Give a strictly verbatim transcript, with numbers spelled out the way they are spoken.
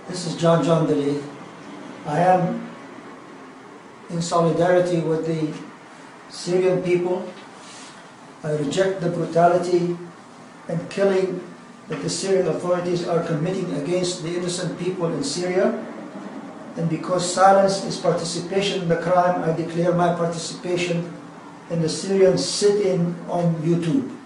This is John John Dali. I am in solidarity with the Syrian people. I reject the brutality and killing that the Syrian authorities are committing against the innocent people in Syria. And because silence is participation in the crime, I declare my participation in the Syrian sit-in on YouTube.